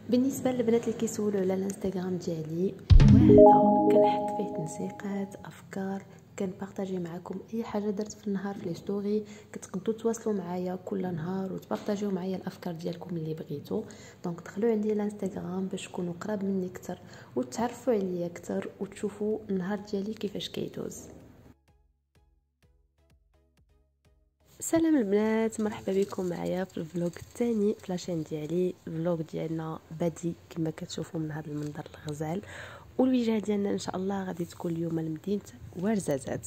بالنسبه للبنات اللي كيسولوا على الانستغرام ديالي، هو هذا كنحط فيه تنسيقات افكار، كنبارطاجي معكم اي حاجه درت في النهار في لي ستوري. كتقدروا تواصلوا معايا كل نهار وتبارطاجيو معايا الافكار ديالكم اللي بغيتوا. دونك دخلوا عندي الانستغرام باش تكونوا قراب مني اكثر وتعرفوا عليا اكثر وتشوفوا النهار ديالي كيفاش كيدوز. سلام البنات، مرحبا بكم معايا في الفلوق الثاني في لاشين ديالي. الفلوق ديالنا بادي كما كتشوفوا من هذا المنظر الغزال، والوجهه ديالنا ان شاء الله غادي تكون اليوم لمدينه ورزازات.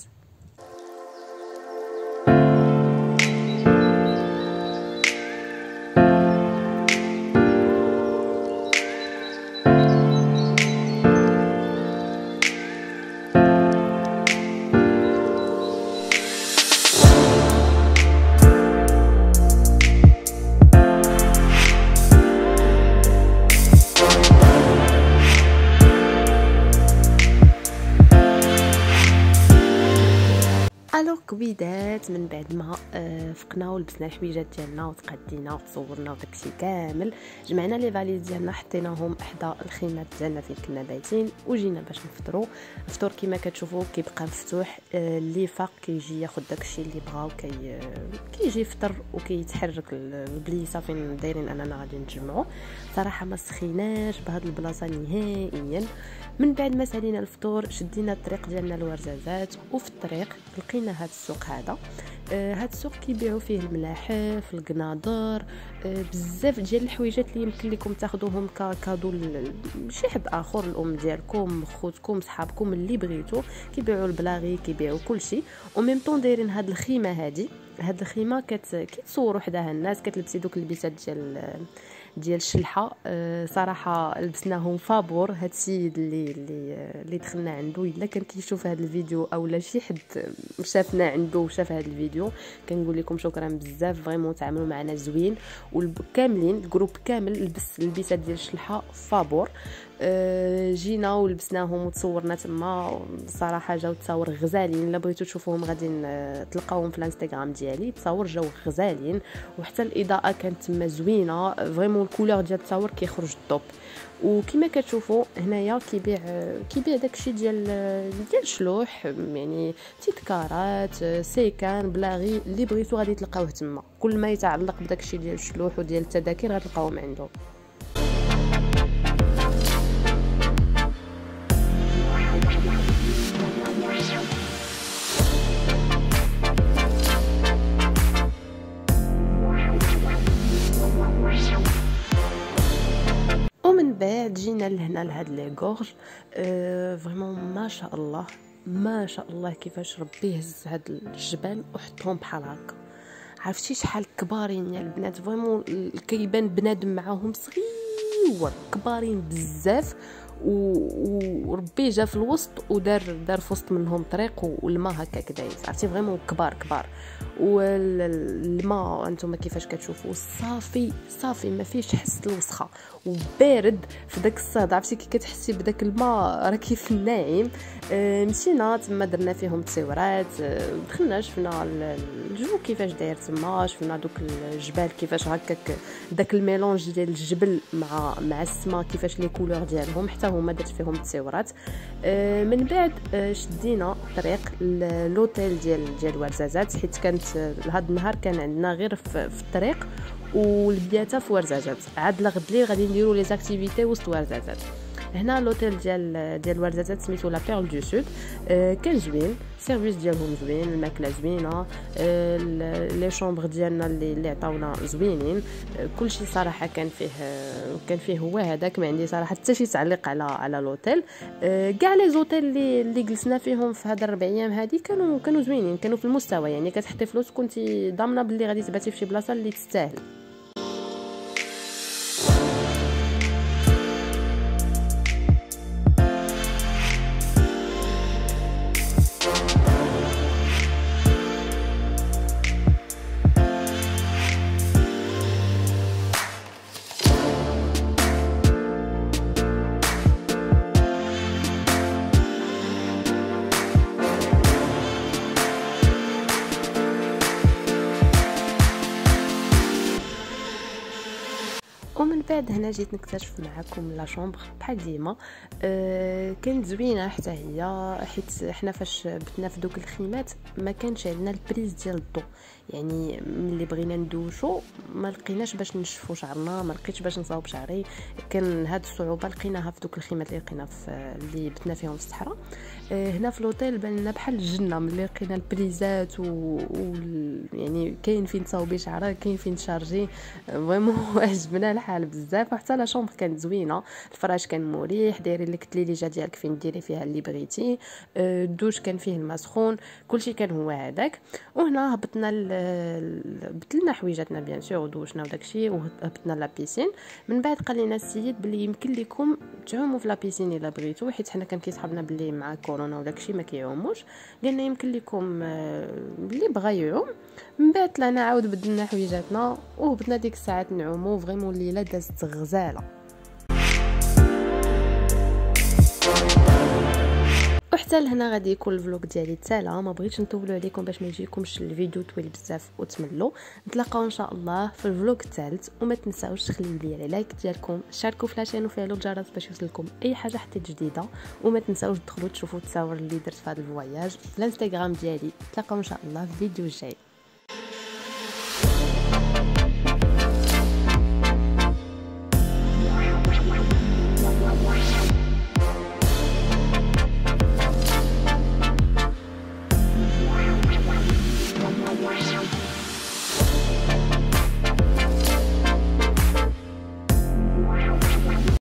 الوغ كويدات من بعد ما فقنا ولبسنا الحويجات ديالنا وتقدينا وتصورنا وداكشي كامل، جمعنا لي فاليز ديالنا حطيناهم حدا الخيمات ديالنا فين كنا بايتين وجينا باش نفطروا. الفطور كما كتشوفوا كيبقى مفتوح، اللي فاق كيجي ياخذ داكشي اللي بغا كيجي يفطر وكيتحرك البليصه فين دايرين اننا غادي نتجمعوا. صراحه ما سخيناش بهاد البلاصه نهائيا. من بعد ما سالينا الفطور شدينا الطريق ديالنا لورزازات، وفي الطريق لقينا هاد السوق هذا. هاد السوق كيبيعوا فيه الملاحف، القناضر، بزاف ديال الحويجات اللي يمكن لكم تاخذوهم ككادو لشي حد اخر، الام ديالكم، خوتكم، صحابكم، اللي بغيتو. كيبيعوا البلاغي، كيبيعوا كلشي. وميم طون دايرين هاد الخيمه هاد الخيمه كيتصوروا حداها الناس، كتلبسي دوك البيسات ديال الشلحه. صراحه لبسناهم فابور. هاد السيد اللي دخلنا عنده الا كان كيشوف هذا الفيديو او لا شي حد شافنا عنده وشاف هذا الفيديو، كنقول لكم شكرا بزاف، فريمون تعاملوا معنا زوين. وكاملين الجروب كامل لبس البيسات ديال الشلحه فابور. جينا ولبسناهم وتصورنا تما. صراحه جاو تصاور غزالين، الا بغيتو تشوفوهم غادي تلقاوهم في الانستغرام ديالي. تصاور جاو غزالين، وحتى الاضاءه كانت تما زوينه، فريمون الكولور ديال التصاور كيخرج الطوب. وكما كتشوفوا هنايا كيبيع داكشي ديال الشلوح، يعني تيتكارات، سيكان، بلاغي، اللي بغيتو غادي تلقاوه تما. كل ما يتعلق بداكشي ديال الشلوح وديال التذاكر غتلقاوهم عنده. ومن بعد جينا لهنا لهاد لي غورج. فريمون ما شاء الله كيفاش ربي هز هاد الجبال وحطهم بحال هكا. عرفتي شحال كبارين يا البنات، فريمون كيبان بنادم معاهم صغيور، كبارين بزاف. وربي جا في الوسط ودار في وسط منهم طريق والماء هكاك دايز. عرفتي فريمون كبار. والماء انتم كيفاش كتشوفوا صافي ما فيش حس الوسخه، وبارد في داك الصهد. عرفتي كي كتحسي بداك الماء راه كيف الناعم. مشينا تما درنا فيهم تصويرات، دخلنا شفنا الجو كيفاش داير تما، شفنا دوك الجبال كيفاش هكاك، داك الميلونج ديال الجبل مع السما، كيفاش لي كولور ديالهم، حتى هما درت فيهم تصويرات. من بعد شدينا الطريق للوتيل ديال ورزازات، حيت كانت هذا النهار كان عندنا غير في الطريق والبياته في ورزازات. عاد لغد ليل غادي نديروا لي زاكتيفيتي وسط ورزازات. هنا لوتيل ديال ورزازات سميتو لا بيرل دو سود. كان زوين، السيرفيس ديالهم زوين، الماكله زوينه، لي شومبر ديالنا اللي عطاونا زوينين. كلشي صراحه كان فيه هو هذاك. ما عندي صراحه حتى شي تعليق على لوتيل. كاع لي زوتيل اللي جلسنا فيهم في هاد 4 ايام هادي كانوا زوينين، كانوا في المستوى. يعني كتحطي فلوس كنتي ضامنه باللي غادي تباتي في شي بلاصه اللي تستاهل. بعد هنا جيت نكتشف معكم لا شومبر بحال ديما. كانت زوينه حتى هي، حيت حنا فاش بتنا في دوك الخيمات ما كانش عندنا البريز ديال الضو، يعني ملي بغينا ندوشو ما لقيناش باش نشفو شعرنا، ما لقيتش باش نصاوب شعري. كان هاد الصعوبه لقيناها في دوك الخيمات اللي لقينا اللي بتنا فيهم في الصحراء. هنا في لوطيل بان لنا بحال الجنه ملي لقينا البريزات يعني كاين فين تصاوبي شعرك، كاين فين تشارجي. فريمون عجبنا الحال بزاف. وحتى لا شومبر كانت زوينه، الفراش كان مريح، دايرين لك التليجه ديالك فين ديري فيها اللي بغيتي، الدوش كان فيه الماء سخون، كلشي كان هو هذاك. وهنا هبطنا بدلنا حويجاتنا بيان سور ودوشنا وداكشي، وهبطنا لا بيسين. من بعد قال لنا السيد بلي يمكن لكم تعوموا في لا بيسين الا بغيتوا، حيت حنا كان كيصحابنا بلي مع كورونا وداكشي ما كيعوموش. قالنا يمكن لكم اللي بغى يعوم. من بعد طلعنا عاود بدلنا حويجاتنا وهبطنا ديك الساعات نعوموا. فريمون الليله دازت غزاله. وحتى لهنا غادي يكون الفلوق ديالي تسالى، ما بغيتش نطولوا عليكم باش ما يجيكمش الفيديو طويل بزاف وتملوا. نتلاقاو ان شاء الله في الفلوق الثالث، وما تنساوش تخليو لي لايك ديالكم، شاركوا في لاشين وفعلوا الجرس باش يوصلكم اي حاجه حتى جديده، وما تنساوش تدخلوا تشوفوا التصاور اللي درت في هذا الفواياج في الانستغرام ديالي. نتلاقاو ان شاء الله في الفيديو الجاي.